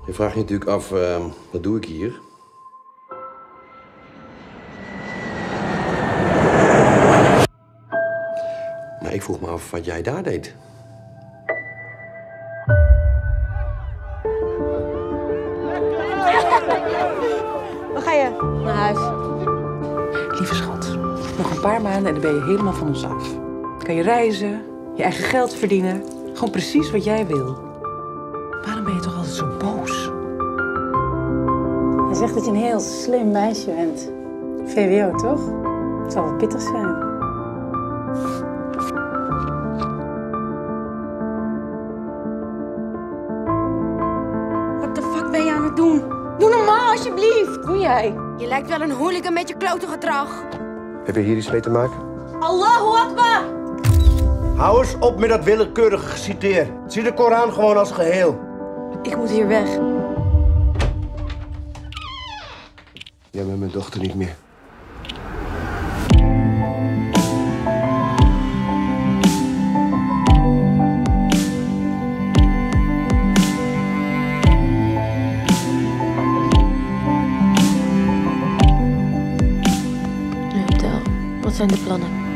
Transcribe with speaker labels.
Speaker 1: Je vraagt je natuurlijk af, wat doe ik hier? Maar ik vroeg me af wat jij daar deed.
Speaker 2: Waar ga je? Naar huis.
Speaker 3: Lieve schat, nog een paar maanden en dan ben je helemaal van ons af. Kan je reizen, je eigen geld verdienen. Gewoon precies wat jij wil. Waarom ben je toch altijd zo boos?
Speaker 2: Hij zegt dat je een heel slim meisje bent. VWO, toch? Het zal wel pittig zijn. Wat de fuck ben je aan het doen? Doe normaal, alsjeblieft. Doe jij?
Speaker 4: Je lijkt wel een hooligan met je klote gedrag.
Speaker 1: Heb je hier iets mee te maken?
Speaker 2: Allahu Akbar!
Speaker 5: Hou eens op met dat willekeurige geciteer. Zie de Koran gewoon als geheel.
Speaker 4: Ik moet hier weg.
Speaker 1: Jij bent mijn dochter niet meer.
Speaker 4: Nu, Abdel, wat zijn de plannen?